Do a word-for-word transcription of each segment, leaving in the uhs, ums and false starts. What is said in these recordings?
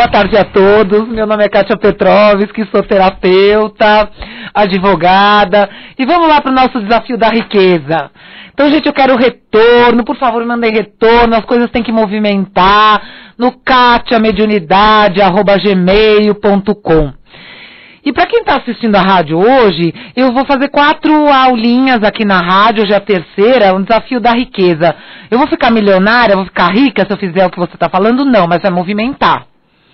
boa tarde a todos. Meu nome é Kátia Petrovski, sou terapeuta, advogada. E vamos lá para o nosso desafio da riqueza. Então, gente, eu quero retorno. Por favor, me mandem retorno. As coisas têm que movimentar no katia mediunidade arroba gmail ponto com. E para quem está assistindo a rádio hoje, eu vou fazer quatro aulinhas aqui na rádio, hoje é a terceira, um desafio da riqueza. Eu vou ficar milionária, vou ficar rica se eu fizer o que você está falando? Não, mas vai movimentar.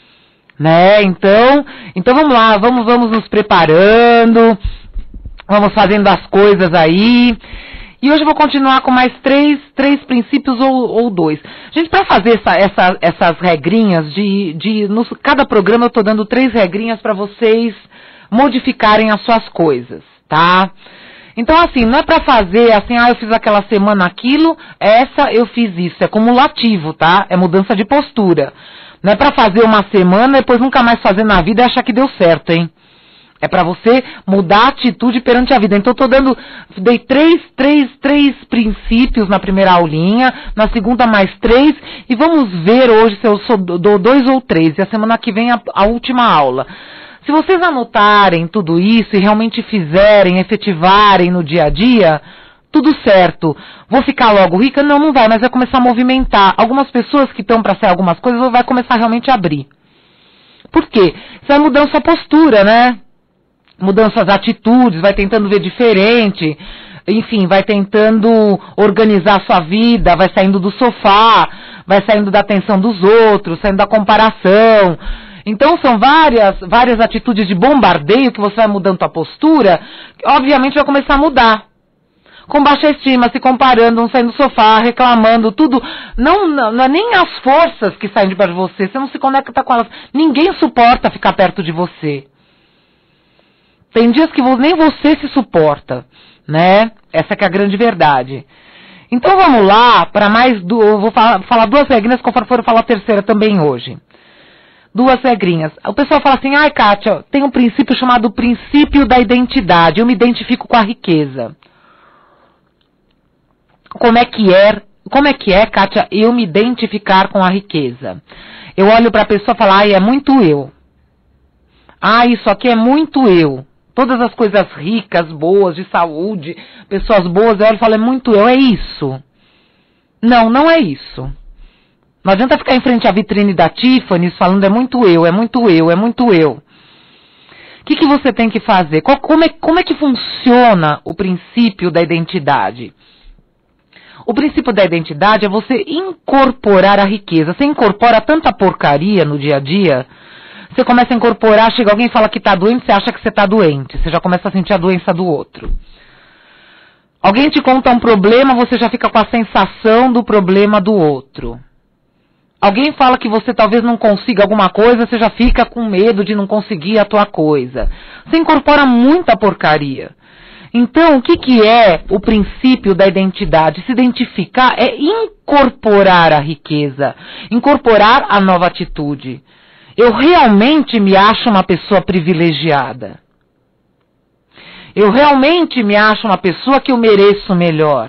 Né? Então, então vamos lá, vamos, vamos nos preparando, vamos fazendo as coisas aí. E hoje eu vou continuar com mais três, três princípios ou, ou dois. Gente, para fazer essa, essa, essas regrinhas, de, de no, cada programa eu estou dando três regrinhas para vocês modificarem as suas coisas, tá? Então, assim, não é para fazer assim, ah, eu fiz aquela semana aquilo, essa eu fiz isso. É cumulativo, tá? É mudança de postura. Não é para fazer uma semana e depois nunca mais fazer na vida e achar que deu certo, hein? É para você mudar a atitude perante a vida. Então, eu tô dando, dei três, três, três princípios na primeira aulinha, na segunda mais três, e vamos ver hoje se eu sou, dou dois ou três, e a semana que vem a, a última aula. Se vocês anotarem tudo isso e realmente fizerem, efetivarem no dia a dia, tudo certo. Vou ficar logo rica? Não, não vai, mas vai começar a movimentar. Algumas pessoas que estão para sair algumas coisas, vai começar realmente a abrir. Por quê? Você vai mudando sua postura, né? Mudando suas atitudes, vai tentando ver diferente, enfim, vai tentando organizar a sua vida, vai saindo do sofá, vai saindo da atenção dos outros, saindo da comparação. Então são várias, várias atitudes de bombardeio que você vai mudando sua postura, que obviamente vai começar a mudar. Com baixa estima, se comparando, não saindo do sofá, reclamando, tudo. Não, não, não é nem as forças que saem de perto de você, você não se conecta com elas. Ninguém suporta ficar perto de você. Tem dias que nem você se suporta, né? Essa que é a grande verdade. Então vamos lá para mais, du eu vou falar, falar duas regrinhas, conforme for eu falar a terceira também hoje. Duas regrinhas. O pessoal fala assim, ai Kátia, tem um princípio chamado princípio da identidade, eu me identifico com a riqueza. Como é que é, como é que é, Kátia, eu me identificar com a riqueza? Eu olho para a pessoa e falo, ai, é muito eu. Ah, isso aqui é muito eu. Todas as coisas ricas, boas, de saúde, pessoas boas, eu olho e falo, é muito eu, é isso. Não, não é isso. Não adianta ficar em frente à vitrine da Tiffany falando, é muito eu, é muito eu, é muito eu. O que, que você tem que fazer? Qual, como, é, como é que funciona o princípio da identidade? O princípio da identidade é você incorporar a riqueza. Você incorpora tanta porcaria no dia a dia. Você começa a incorporar, chega alguém e fala que está doente, você acha que você está doente. Você já começa a sentir a doença do outro. Alguém te conta um problema, você já fica com a sensação do problema do outro. Alguém fala que você talvez não consiga alguma coisa, você já fica com medo de não conseguir a tua coisa. Você incorpora muita porcaria. Então, o que, que é o princípio da identidade? Se identificar é incorporar a riqueza, incorporar a nova atitude. Eu realmente me acho uma pessoa privilegiada. Eu realmente me acho uma pessoa que eu mereço melhor.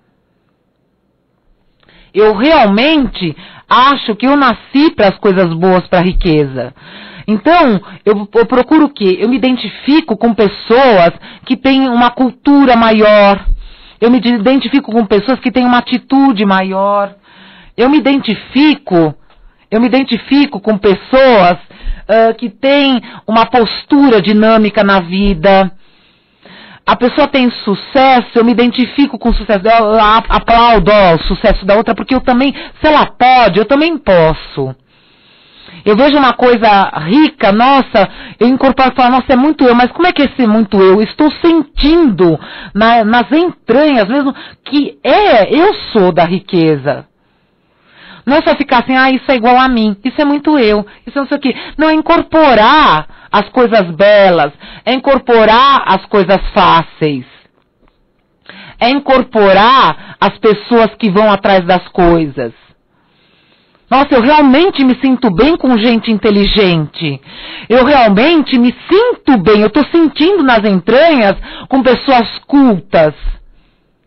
Eu realmente acho que eu nasci para as coisas boas, para a riqueza. Então, eu, eu procuro o quê? Eu me identifico com pessoas que têm uma cultura maior. Eu me identifico com pessoas que têm uma atitude maior. Eu me identifico... Eu me identifico com pessoas uh, que têm uma postura dinâmica na vida. A pessoa tem sucesso, eu me identifico com o sucesso dela, eu aplaudo ó, o sucesso da outra, porque eu também, se ela pode, eu também posso. Eu vejo uma coisa rica, nossa, eu incorporo e falo, nossa, é muito eu, mas como é que é esse muito eu? Estou sentindo na, nas entranhas mesmo que é, eu sou da riqueza. Não é só ficar assim, ah, isso é igual a mim, isso é muito eu, isso não sei o quê. Não, é incorporar as coisas belas, é incorporar as coisas fáceis. É incorporar as pessoas que vão atrás das coisas. Nossa, eu realmente me sinto bem com gente inteligente. Eu realmente me sinto bem, eu estou sentindo nas entranhas com pessoas cultas.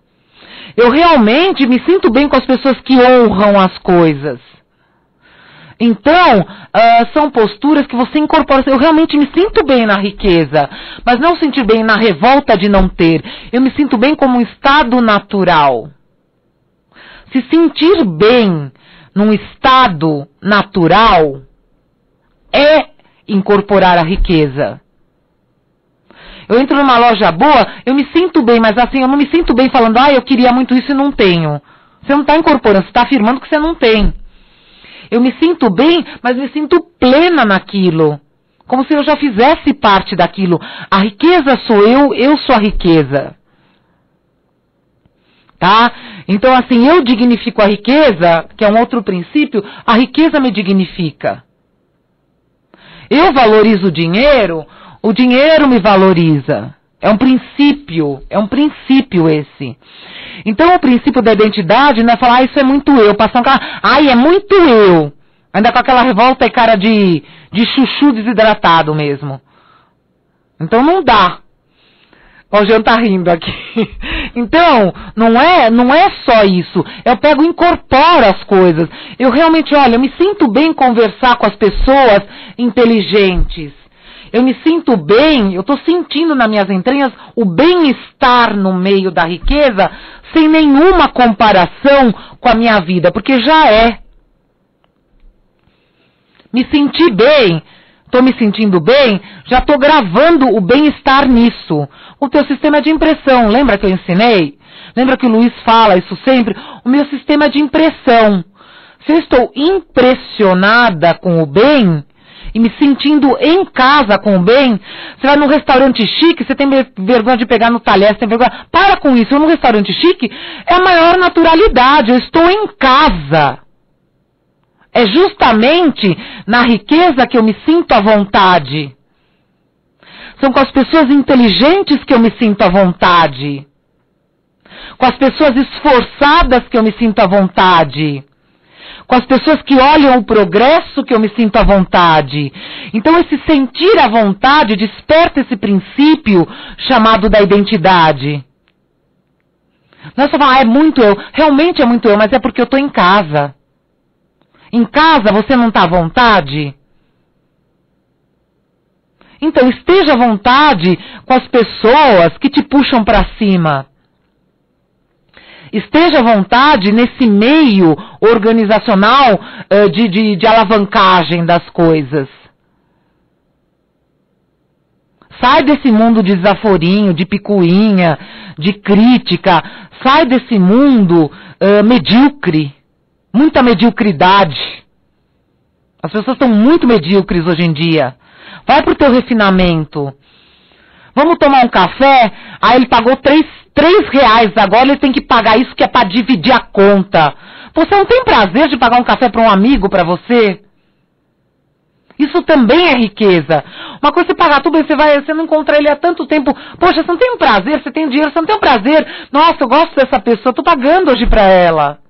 Eu realmente me sinto bem com as pessoas que honram as coisas. Então, uh, são posturas que você incorpora. Eu realmente me sinto bem na riqueza, mas não sentir bem na revolta de não ter. Eu me sinto bem como um estado natural. Se sentir bem num estado natural é incorporar a riqueza. Eu entro numa loja boa, eu me sinto bem, mas assim, eu não me sinto bem falando, ah, eu queria muito isso e não tenho. Você não está incorporando, você está afirmando que você não tem. Eu me sinto bem, mas me sinto plena naquilo. Como se eu já fizesse parte daquilo. A riqueza sou eu, eu sou a riqueza. Tá? Então, assim, eu dignifico a riqueza, que é um outro princípio, a riqueza me dignifica. Eu valorizo o dinheiro, o dinheiro me valoriza. É um princípio, é um princípio esse. Então o princípio da identidade não é falar, ah, isso é muito eu, passar um cara, ai, é muito eu. Ainda com aquela revolta e cara de, de chuchu desidratado mesmo. Então não dá. O Jean tá rindo aqui. Então, não é, não é só isso. Eu pego e incorporo as coisas. Eu realmente, olha, eu me sinto bem conversar com as pessoas inteligentes. Eu me sinto bem, eu estou sentindo nas minhas entranhas o bem-estar no meio da riqueza, sem nenhuma comparação com a minha vida, porque já é. Me sentir bem, estou me sentindo bem, já estou gravando o bem-estar nisso. O teu sistema de impressão, lembra que eu ensinei? Lembra que o Luiz fala isso sempre? O meu sistema de impressão. Se eu estou impressionada com o bem, e me sentindo em casa com o bem, você vai num restaurante chique, você tem vergonha de pegar no talher, você tem vergonha. Para com isso, eu num restaurante chique, é a maior naturalidade, eu estou em casa. É justamente na riqueza que eu me sinto à vontade. São com as pessoas inteligentes que eu me sinto à vontade. Com as pessoas esforçadas que eu me sinto à vontade. Com as pessoas que olham o progresso que eu me sinto à vontade. Então esse sentir à vontade desperta esse princípio chamado da identidade. Não é só falar, ah, é muito eu. Realmente é muito eu, mas é porque eu estou em casa. Em casa você não está à vontade? Então esteja à vontade com as pessoas que te puxam para cima. Esteja à vontade nesse meio organizacional uh, de, de, de alavancagem das coisas. Sai desse mundo de desaforinho, de picuinha, de crítica. Sai desse mundo uh, medíocre. Muita mediocridade. As pessoas estão muito medíocres hoje em dia. Vai pro teu refinamento. Vamos tomar um café? Aí ele pagou três, três reais, agora ele tem que pagar isso que é para dividir a conta. Você não tem prazer de pagar um café para um amigo, para você? Isso também é riqueza. Uma coisa é você pagar tudo, você vai, você não encontra ele há tanto tempo. Poxa, você não tem prazer, você tem dinheiro, você não tem prazer. Nossa, eu gosto dessa pessoa, eu tô pagando hoje para ela.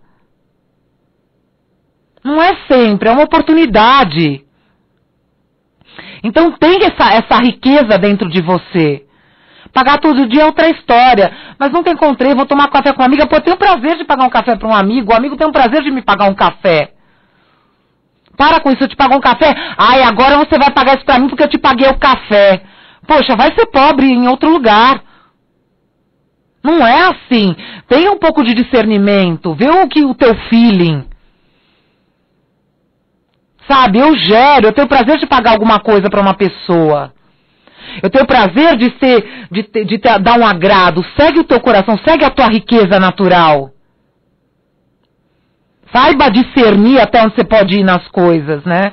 Não é sempre, é uma oportunidade. Então tem essa, essa riqueza dentro de você. Pagar todo dia é outra história. Mas nunca encontrei, vou tomar café com uma amiga. Pô, eu tenho prazer de pagar um café para um amigo. O amigo tem o prazer de me pagar um café. Para com isso, eu te pago um café. Ai, agora você vai pagar isso para mim porque eu te paguei o café. Poxa, vai ser pobre em outro lugar. Não é assim. Tenha um pouco de discernimento. Vê o que o teu feeling. Sabe, eu gero, eu tenho prazer de pagar alguma coisa para uma pessoa. Eu tenho prazer de ser, de, de, de dar um agrado. Segue o teu coração, segue a tua riqueza natural. Saiba discernir até onde você pode ir nas coisas, né?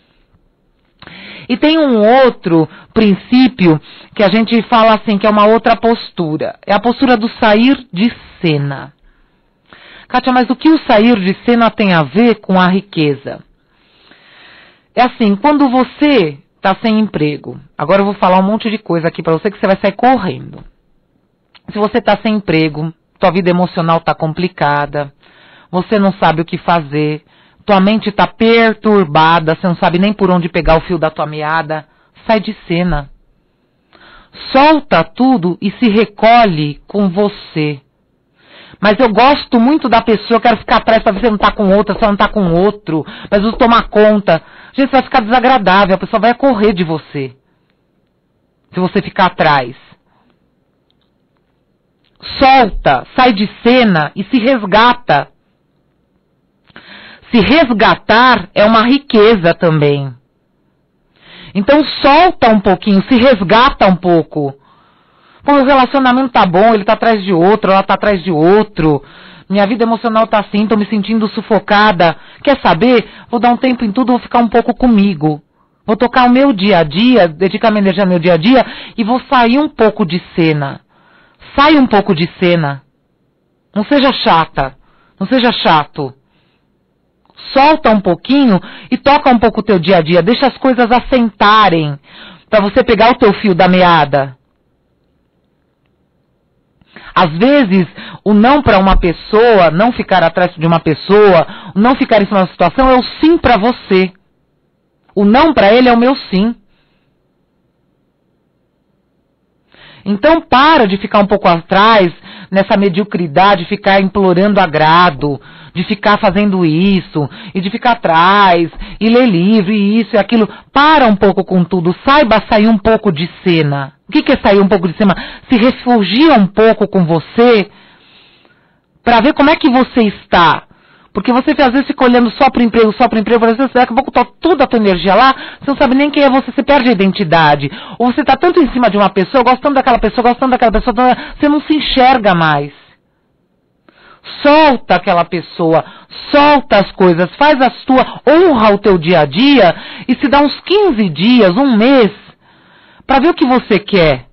E tem um outro princípio que a gente fala assim, que é uma outra postura. É a postura do sair de cena. Kátia, mas o que o sair de cena tem a ver com a riqueza? É assim, quando você está sem emprego, agora eu vou falar um monte de coisa aqui para você que você vai sair correndo. Se você está sem emprego, tua vida emocional está complicada, você não sabe o que fazer, tua mente está perturbada, você não sabe nem por onde pegar o fio da tua meada, sai de cena. Solta tudo e se recolhe com você. Mas eu gosto muito da pessoa, eu quero ficar atrás pra ver se não tá com outra, se ela não tá com outro, mas eu tomar conta. Gente, vai ficar desagradável, a pessoa vai correr de você. Se você ficar atrás. Solta, sai de cena e se resgata. Se resgatar é uma riqueza também. Então solta um pouquinho, se resgata um pouco. Pô, o relacionamento tá bom, ele tá atrás de outro, ela tá atrás de outro. Minha vida emocional tá assim, tô me sentindo sufocada. Quer saber? Vou dar um tempo em tudo, vou ficar um pouco comigo. Vou tocar o meu dia a dia, dedicar minha energia ao meu dia a dia e vou sair um pouco de cena. Sai um pouco de cena. Não seja chata, não seja chato. Solta um pouquinho e toca um pouco o teu dia a dia. Deixa as coisas assentarem para você pegar o teu fio da meada. Às vezes, o não para uma pessoa, não ficar atrás de uma pessoa, o não ficar em cima da situação é o sim para você. O não para ele é o meu sim. Então para de ficar um pouco atrás nessa mediocridade, de ficar implorando agrado, de ficar fazendo isso, e de ficar atrás, e ler livro, e isso e aquilo. Para um pouco com tudo, saiba sair um pouco de cena. O que é sair um pouco de cena? Se refugia um pouco com você, para ver como é que você está. Porque você às vezes fica olhando só para o emprego, só para o emprego, às vezes daqui a pouco tá toda a tua energia lá, você não sabe nem quem é você, você perde a identidade. Ou você está tanto em cima de uma pessoa, gostando daquela pessoa, gostando daquela pessoa, você não se enxerga mais. Solta aquela pessoa, solta as coisas, faz a sua, honra o teu dia a dia e se dá uns quinze dias, um mês, para ver o que você quer.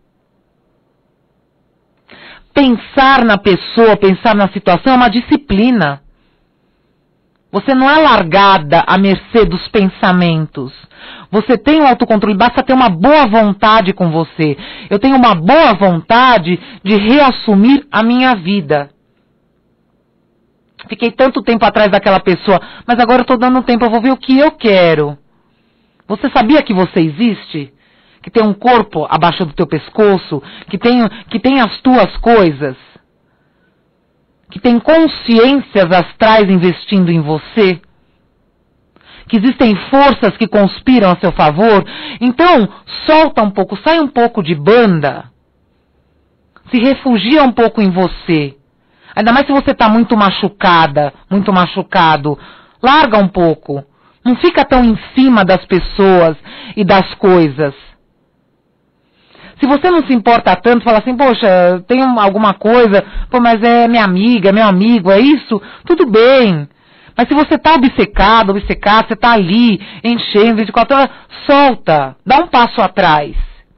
Pensar na pessoa, pensar na situação é uma disciplina. Você não é largada à mercê dos pensamentos. Você tem um autocontrole, basta ter uma boa vontade com você. Eu tenho uma boa vontade de reassumir a minha vida. Fiquei tanto tempo atrás daquela pessoa, mas agora eu estou dando tempo, eu vou ver o que eu quero. Você sabia que você existe? Que tem um corpo abaixo do teu pescoço? Que tem, que tem as tuas coisas? Que tem consciências astrais investindo em você? Que existem forças que conspiram a seu favor? Então, solta um pouco, sai um pouco de banda. Se refugia um pouco em você. Ainda mais se você está muito machucada, muito machucado. Larga um pouco. Não fica tão em cima das pessoas e das coisas. Se você não se importa tanto, fala assim, poxa, tem alguma coisa, pô, mas é minha amiga, é meu amigo, é isso, tudo bem. Mas se você está obcecado, obcecado, você está ali, enchendo, vinte e quatro horas, solta, dá um passo atrás.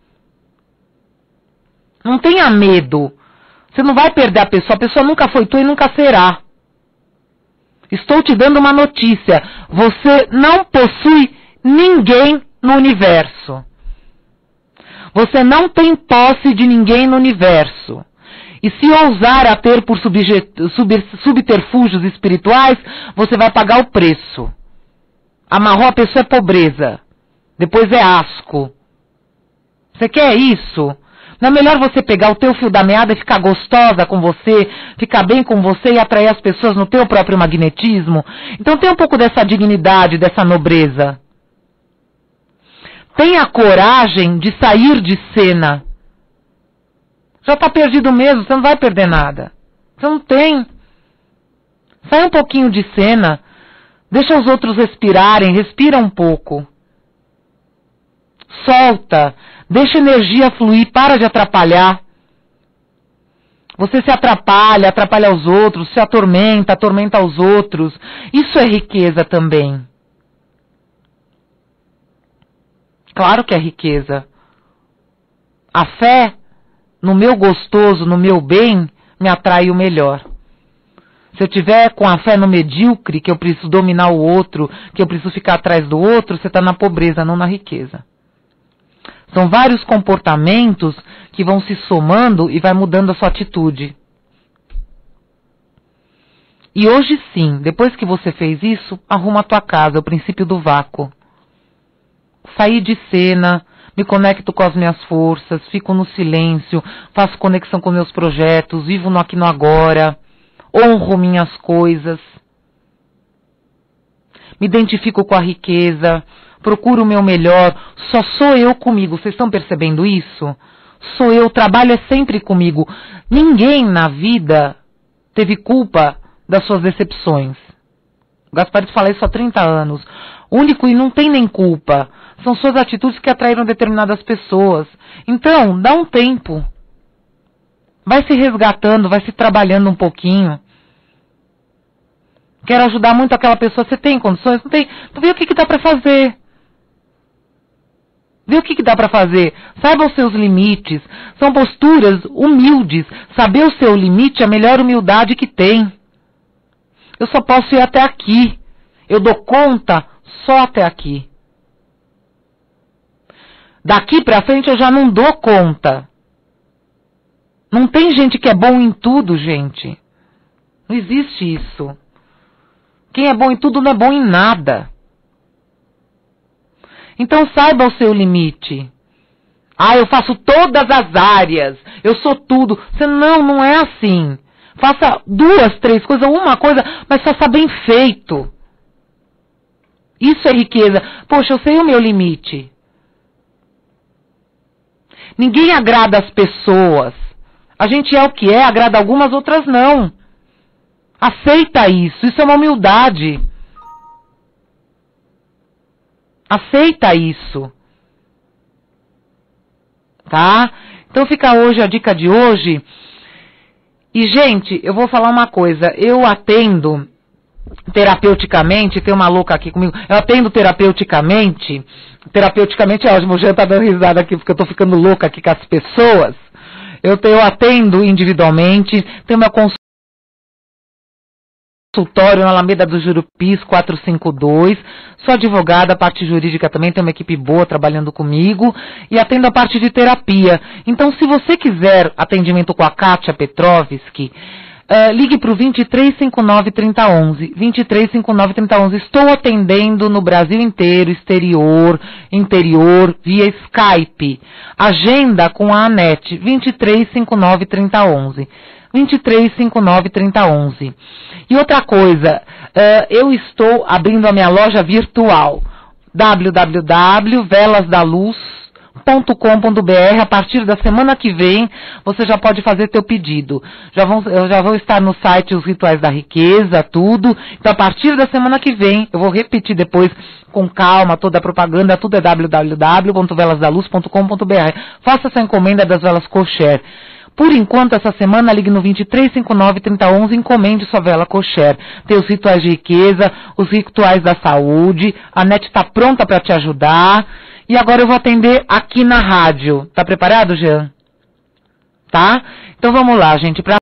Não tenha medo. Você não vai perder a pessoa, a pessoa nunca foi tua e nunca será. Estou te dando uma notícia, você não possui ninguém no universo. Você não tem posse de ninguém no universo. E se ousar a ter por subterfúgios espirituais, você vai pagar o preço. Amarrou a pessoa é pobreza. Depois é asco. Você quer isso? Não é melhor você pegar o teu fio da meada e ficar gostosa com você, ficar bem com você e atrair as pessoas no teu próprio magnetismo? Então tem um pouco dessa dignidade, dessa nobreza. Tenha coragem de sair de cena. Já está perdido mesmo, você não vai perder nada. Você não tem. Sai um pouquinho de cena. Deixa os outros respirarem, respira um pouco. Solta. Deixa a energia fluir, para de atrapalhar. Você se atrapalha, atrapalha os outros, se atormenta, atormenta os outros. Isso é riqueza também. Claro que é riqueza. A fé no meu gostoso, no meu bem, me atrai o melhor. Se eu tiver com a fé no medíocre, que eu preciso dominar o outro, que eu preciso ficar atrás do outro, você está na pobreza, não na riqueza. São vários comportamentos que vão se somando e vai mudando a sua atitude. E hoje sim, depois que você fez isso, arruma a tua casa, o princípio do vácuo. Sair de cena, me conecto com as minhas forças, fico no silêncio, faço conexão com meus projetos, vivo no aqui no agora, honro minhas coisas, me identifico com a riqueza, procuro o meu melhor, só sou eu comigo. Vocês estão percebendo isso? Sou eu, o trabalho é sempre comigo. Ninguém na vida teve culpa das suas decepções. O Gasparito fala isso há trinta anos. O único, e não tem nem culpa, são suas atitudes que atraíram determinadas pessoas. Então, dá um tempo. Vai se resgatando, vai se trabalhando um pouquinho. Quero ajudar muito aquela pessoa. Você tem condições? Não tem? Então vê o que, que dá para fazer. Vê o que, que dá para fazer. Saiba os seus limites. São posturas humildes. Saber o seu limite é a melhor humildade que tem. Eu só posso ir até aqui. Eu dou conta só até aqui. Daqui para frente eu já não dou conta. Não tem gente que é bom em tudo, gente. Não existe isso. Quem é bom em tudo não é bom em nada. Então saiba o seu limite. Ah, eu faço todas as áreas. Eu sou tudo. Você, não, não é assim. Faça duas, três coisas, uma coisa, mas faça bem feito. Isso é riqueza. Poxa, eu sei o meu limite. Ninguém agrada as pessoas. A gente é o que é, agrada algumas, outras não. Aceita isso. Isso é uma humildade. Aceita isso. Tá? Então fica hoje a dica de hoje. E, gente, eu vou falar uma coisa. Eu atendo terapeuticamente, tem uma louca aqui comigo. Eu atendo terapeuticamente. Terapeuticamente é ótimo. O Jean tá dando risada aqui porque eu tô ficando louca aqui com as pessoas. Eu, eu atendo individualmente. Tenho meu consultório consultório na Alameda do Jurupis, quatrocentos e cinquenta e dois. Sou advogada, a parte jurídica também, tem uma equipe boa trabalhando comigo. E atendo a parte de terapia. Então, se você quiser atendimento com a Kátia Petrovski, uh, ligue para o vinte e três, cinquenta e nove, trinta, onze. vinte e três, cinquenta e nove, trinta, onze. Estou atendendo no Brasil inteiro, exterior, interior, via Skype. Agenda com a Anete, vinte e três, cinquenta e nove, trinta, onze. vinte e três, cinquenta e nove, trinta, onze. E outra coisa, uh, eu estou abrindo a minha loja virtual, w w w ponto velas da luz ponto com ponto b r. A partir da semana que vem, você já pode fazer teu pedido. Já vão, eu já vou estar no site Os Rituais da Riqueza, tudo. Então, a partir da semana que vem, eu vou repetir depois com calma toda a propaganda, tudo é w w w ponto velas da luz ponto com ponto b r. Faça essa encomenda das velas kosher. Por enquanto, essa semana, ligue no vinte e três, cinquenta e nove, trinta, onze, encomende sua vela kosher. Tem os rituais de riqueza, os rituais da saúde, a NET está pronta para te ajudar. E agora eu vou atender aqui na rádio. Tá preparado, Jean? Tá? Então vamos lá, gente. Pra